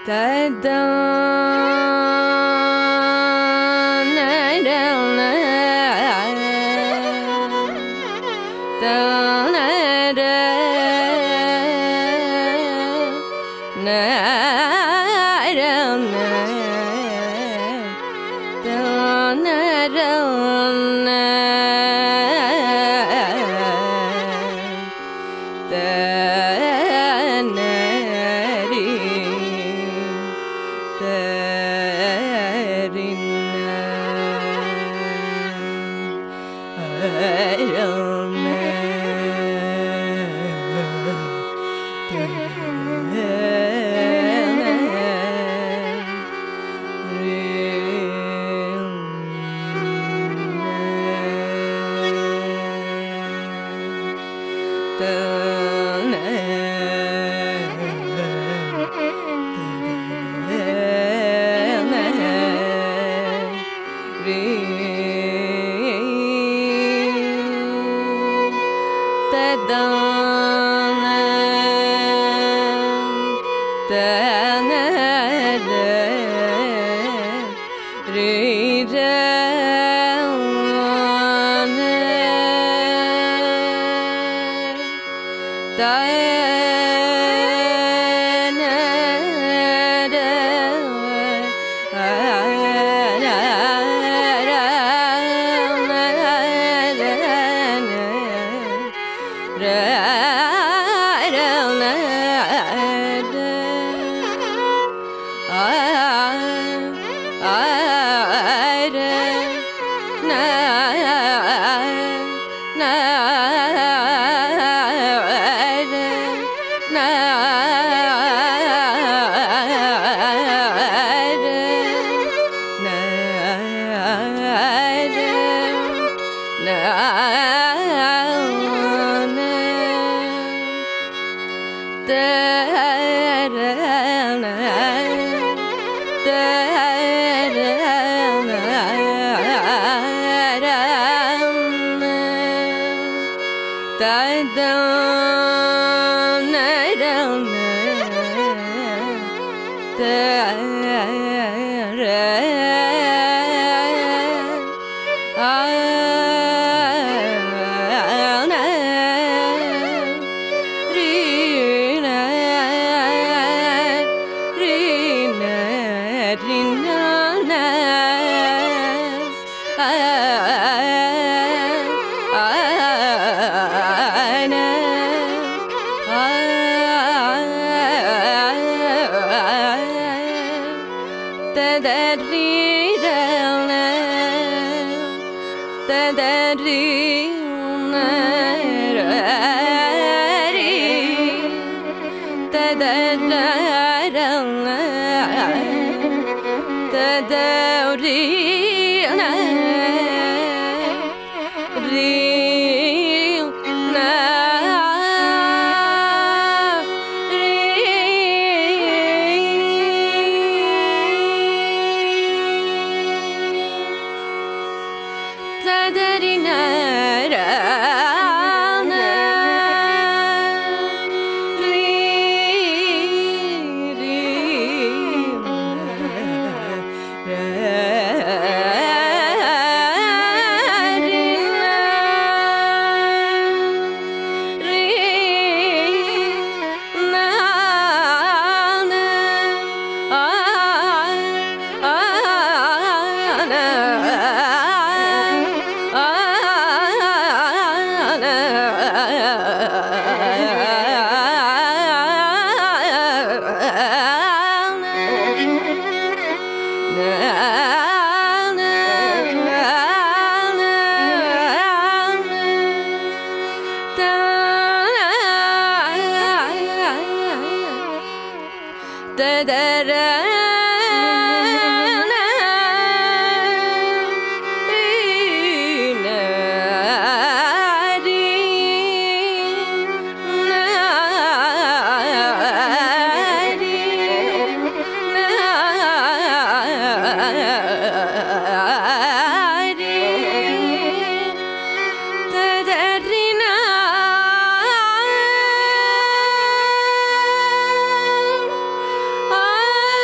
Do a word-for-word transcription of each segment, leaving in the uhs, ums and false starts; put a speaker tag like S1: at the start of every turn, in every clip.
S1: Ah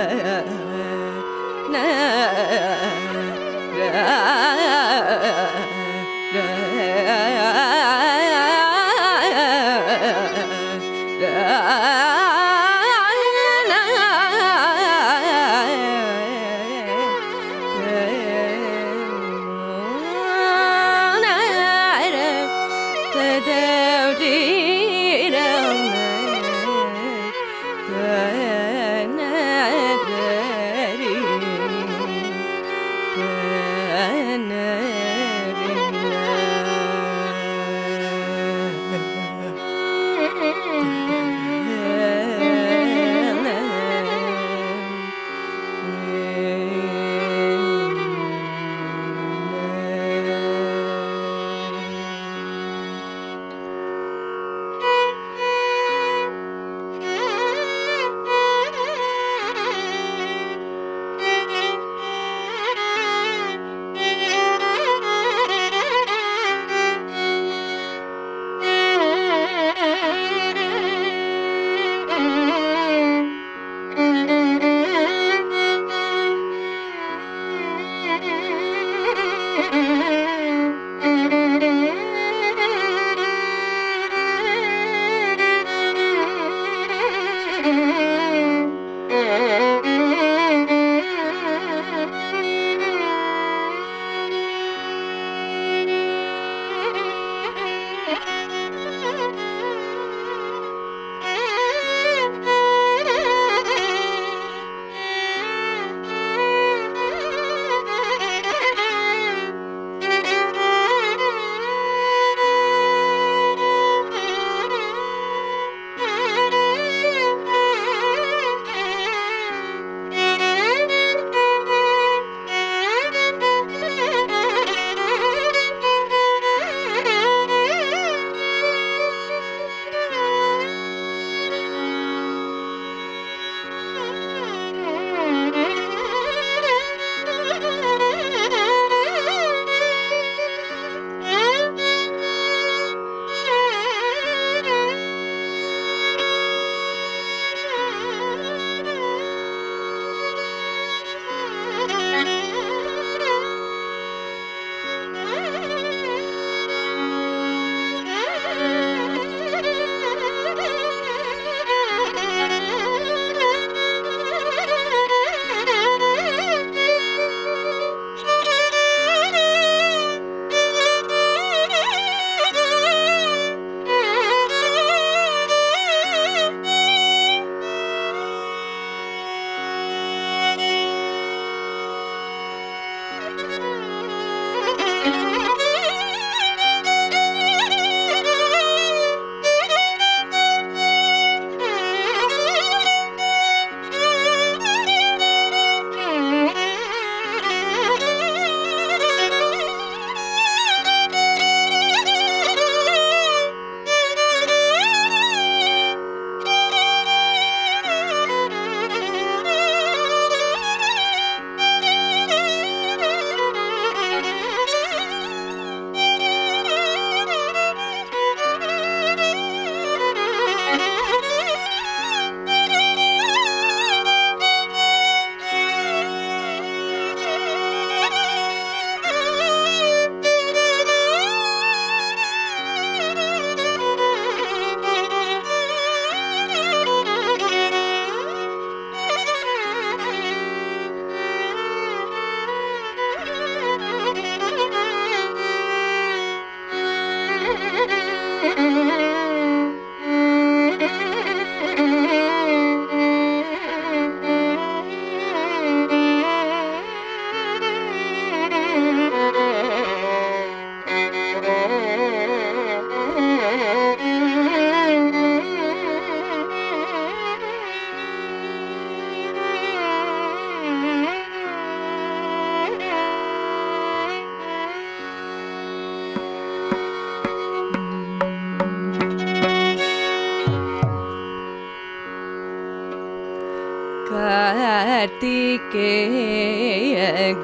S1: Kartikeya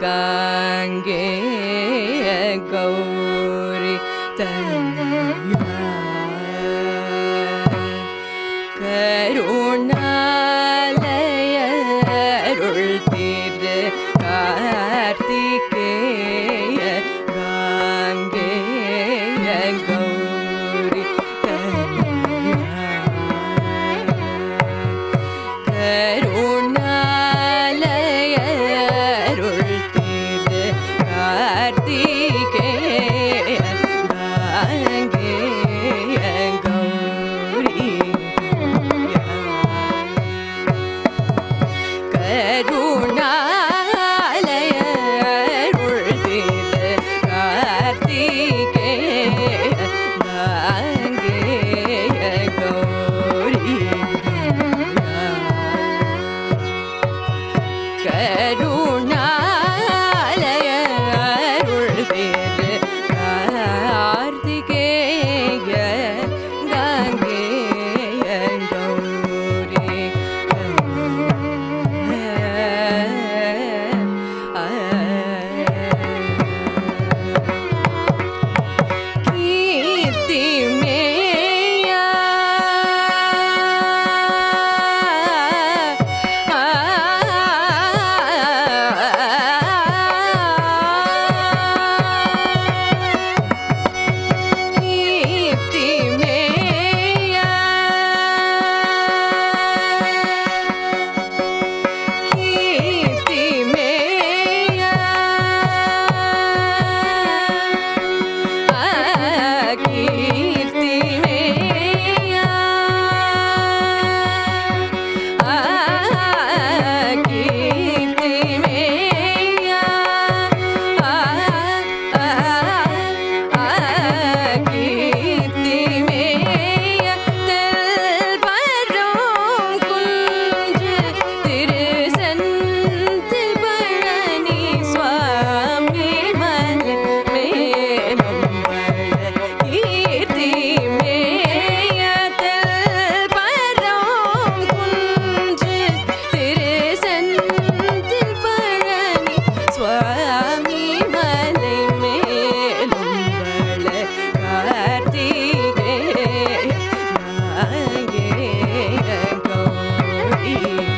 S1: गांगेय गौरी तनया करुणालय கருணாலய அருள் திரு கார்த்திகேய காங்கேய கௌரி கருணாலய அருள் திரு கார்த்திகேய காங்கேய கௌரி கருணாலய அருள் திரு கார்த்திகேய காங்கேய கௌரி கீர்த்தி மேயா கீர்த்தி மேயா கீர்த்தி மேயா கீர்த்தி மேயா கீர்த்தி மேயா கீர்த்தி மேயா தெல்வரும் குன்று திரு செந்தில் பழனி சுவாமி மலை மேலும் வள கீர்த்தி மேயா தெல்வரும் குன்று திரு செந்தில் பழனி சுவாமி மலை மேலும் வள கார்த்திகேய காங்கேய கௌரி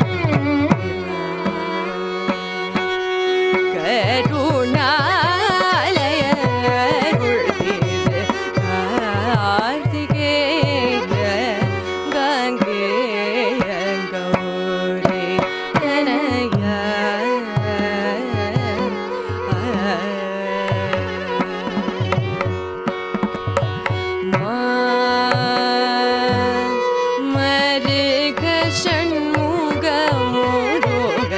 S1: கருணாலய அருள் திரு கார்த்திகேய காங்கேய கௌரி தனயா மருக ஷண்முக முருக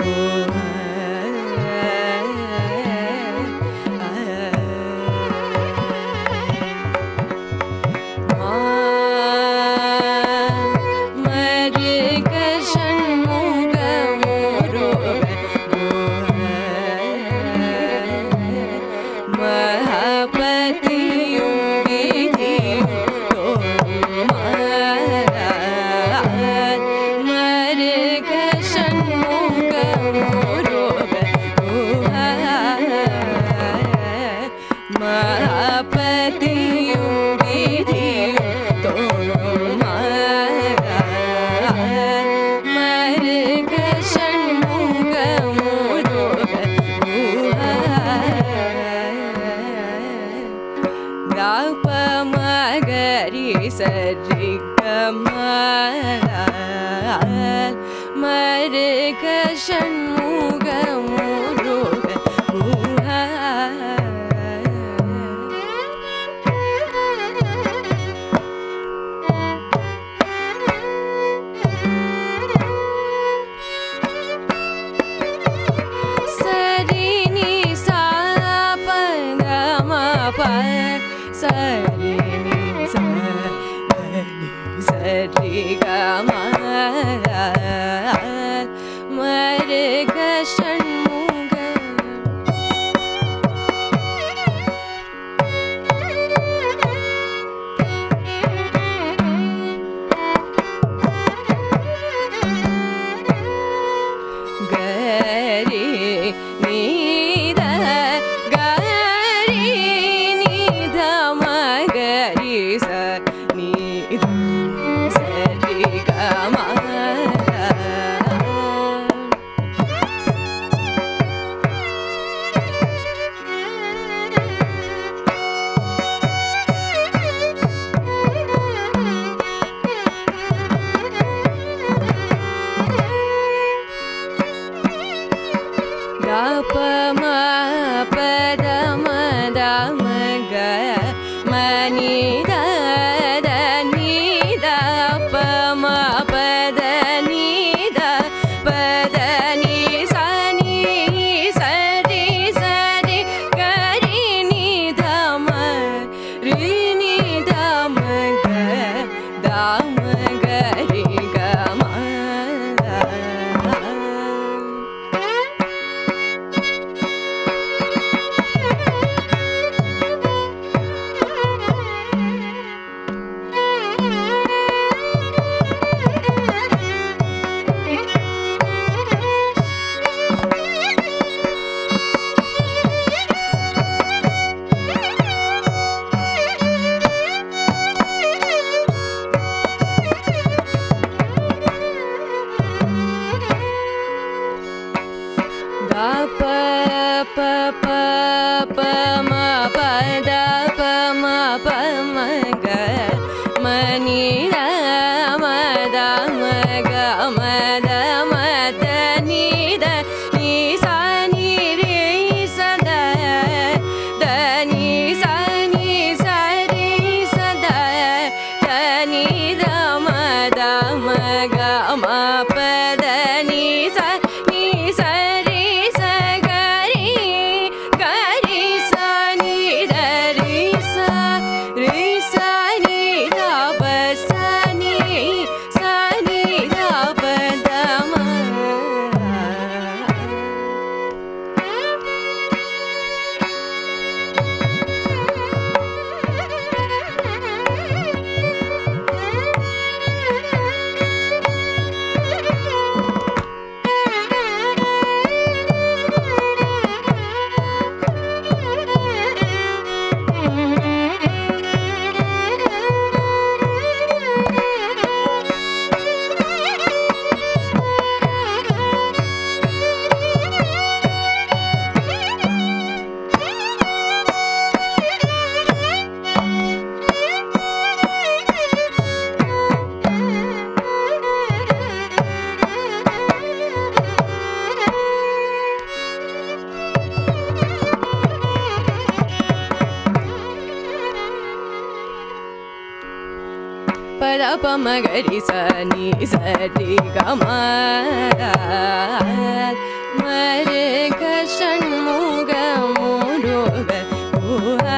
S1: மருக ஷண்முக முருக மகாபதியும் விதியும் தோறும் மருக ஷண்முக முருக மகாபதியும் விதியும் தோறும் மருக ஷண்முக முருக காப்ப மகரி சரி கமல் மருக ஷண்முக முருக சரி நீ சா ப க ம ப சரி நீ சா நீ சரி க ம மருக Shanmuga pa ma ga ri sa ni sa ri ga ma ma re ga shan mu ga mu ro ga u ha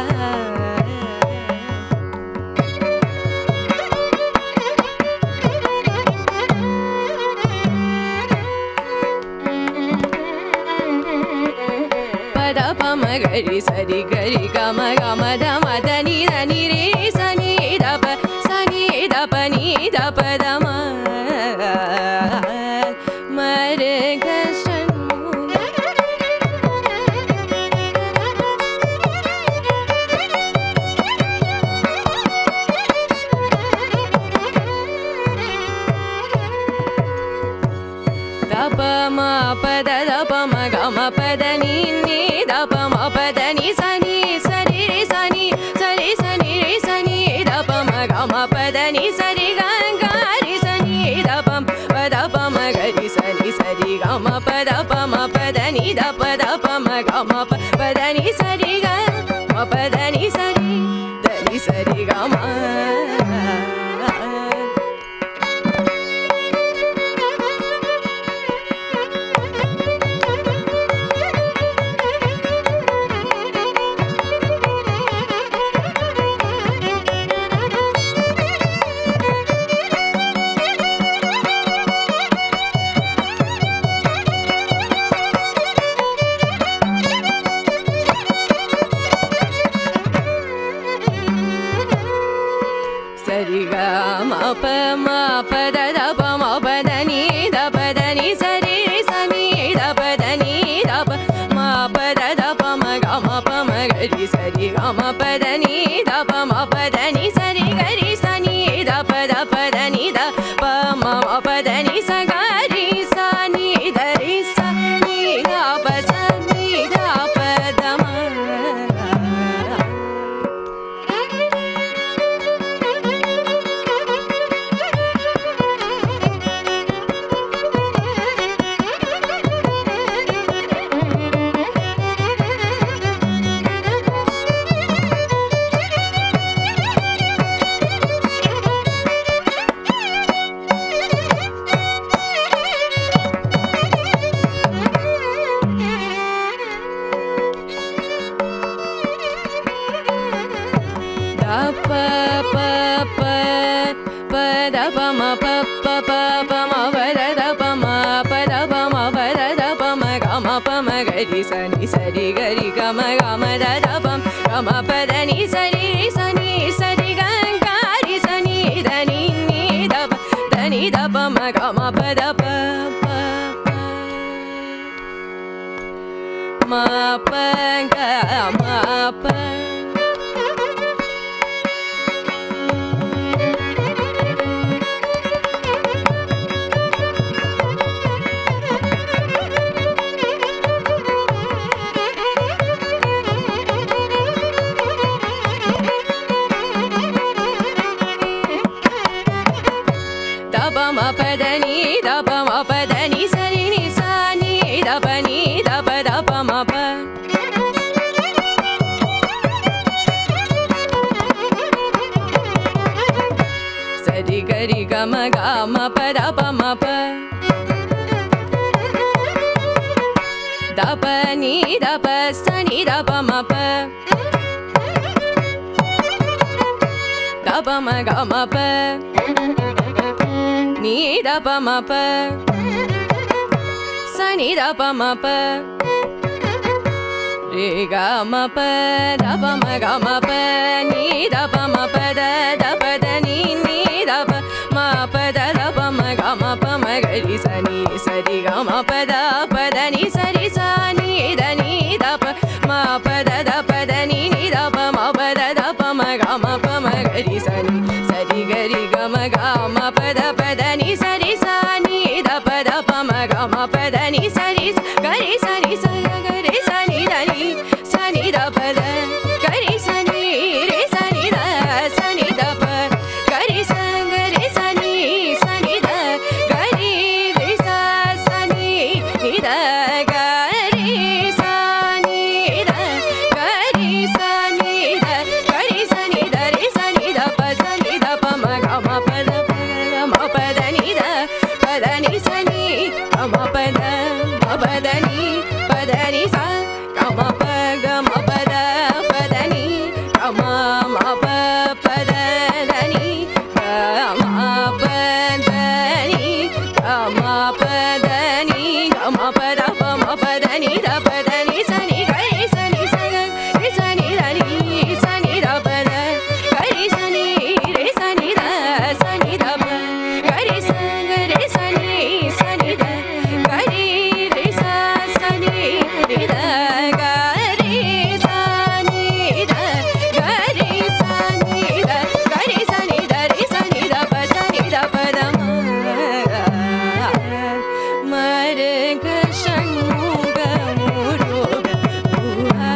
S1: pa da pa ma ga ri sa ri ga ri ga ma ga ma da ma da ni da ni re sa ni da pa sa ni da pa ni da pa da ma ma re ga shan mu da pa ma pa da da pa ma ga ma pa da ni ni da pa ma pa da ni sa ni sa ri re sa ni sa ri sa ni re sa ni da pa ma ga ma pa da ni sa ri ga ga ri sa ni da pa pa da pa ma ga ri sa ni sa ri ga ma pa da pa ma pa da ni da pa da pa ma ga ma pa pa da ni sa ri ga ma pa da ni sa ri da ni sa ri ga ma sari ga ma pa ma pa da da pa ma pa da ni da pa da ni sa ri re sa ni da pa da ni da pa ma pa da da pa ma ga ma pa ma ga ri sa ri ga ma pa da ni da pa ma pa da ni sa ri ga ri sa ni da pa da pa da ni da pa ma ma pa da ni sa ga ri sa ni da ri sa ni da pa sa ni da pa da ma pa pa pa pa da pa ma pa pa pa pa ma pa da da pa ma pa da pa ma pa da da pa ma ga ma pa ma ga ri sa ni sa ri ga ri ga ma ga ma da da pa ga ma pa da ni sa ri ri sa ni sa ri ga ga ri sa ni da ni ni da pa da ni da pa ma ga ma pa da pa pa pa ma pa ga ma pa ma pa da ni da pa ma pa da ni sa ri ni sa ni da pa ni da pa da pa ma pa sa ri ga ri ga ma ga ma pa da pa ma pa da pa ni da pa sa ni da pa ma pa da pa ma ga ma pa ni da pa ma pa sa ni da pa ma pa re ga ma pa da pa ma ga ma pa ni da pa ma pa da da pa da ni ni da pa ma pa da da pa ma ga ma pa ma ga ri sa ni sa ri ga ma pa da pa da ni sa ri sa ni da ni da pa ma pa da da pa da ni ni da pa ma pa da da pa ma ga ma pa ma ga ri sa ni sa ri ga ri ga ma ga ma pa da pa da ni sa ri sa ni da pa da pa ma ga ma pa da ni sa ri ga ri sa ni sa ga ri sa ni da ni sa ni da pa da ga ri sa ni re sa ni da sa ni da pa ga ri sa ga ri sa ni sa ni da ga ri re sa sa ni ni da ga ri sa ni da ga ri sa ni da ga ri sa ni da re sa ni da pa sa ni da pa ma ga ma pa ni ga ma pa da ma pa da ni pa da ni sa ga ma pa ga ma pa da pa da ni ga ma ma pa pa da da ni ga ma pa da ni ga ma pa da ni ga ma pa da pa ma pa da ni da pa da ni sa ni ga ri sa ni sa ga ri sa ni da ni sa ni da pa da ga ri sa ni ri sa ni da sa ni da pa ga ri sa ga ri sa ni sa ni da ga ri ri sa sa ni ri da ga ri sa ni da ga ri sa ni da ga ri sa ni da ri sa ni da pa sa ni da pa da ma ma re ga shanmuga muruga uha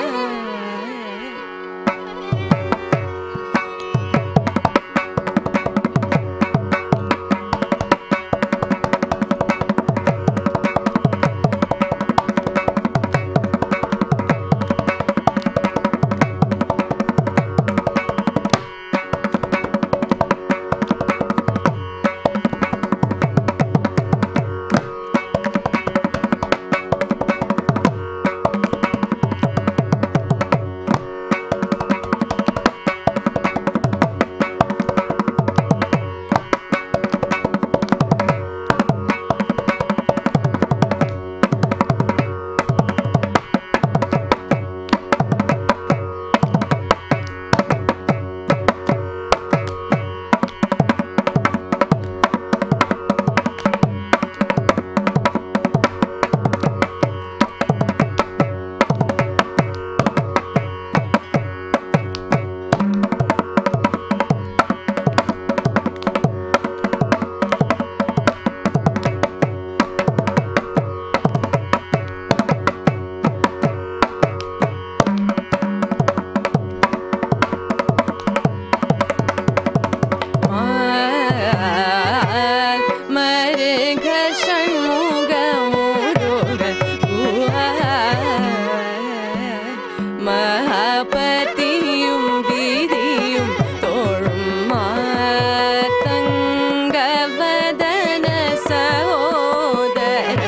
S1: மகாபதியும் வீதியும் தோழும் மாதங்க வதன சகோதர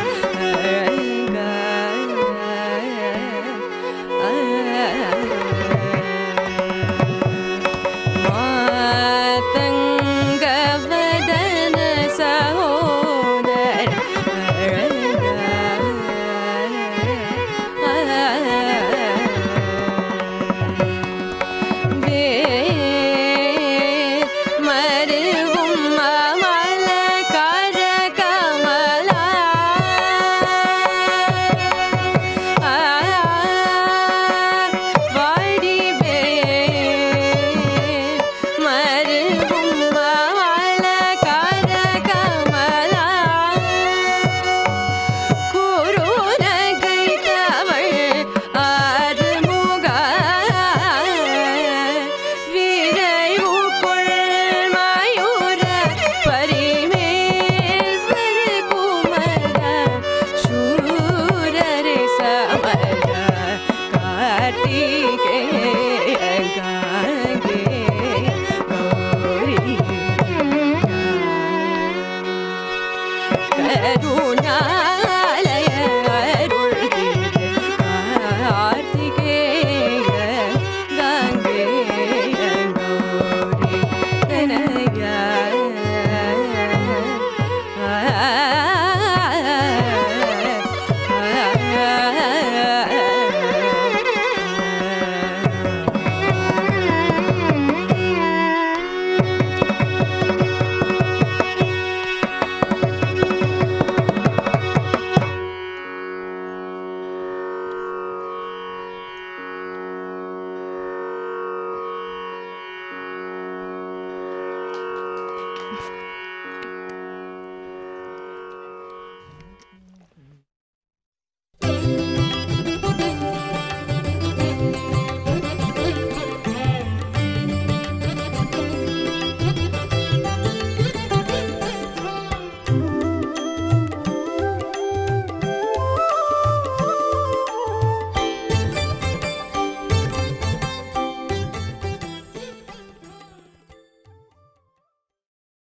S1: மாதங்க வதன சகோதர கருணாலய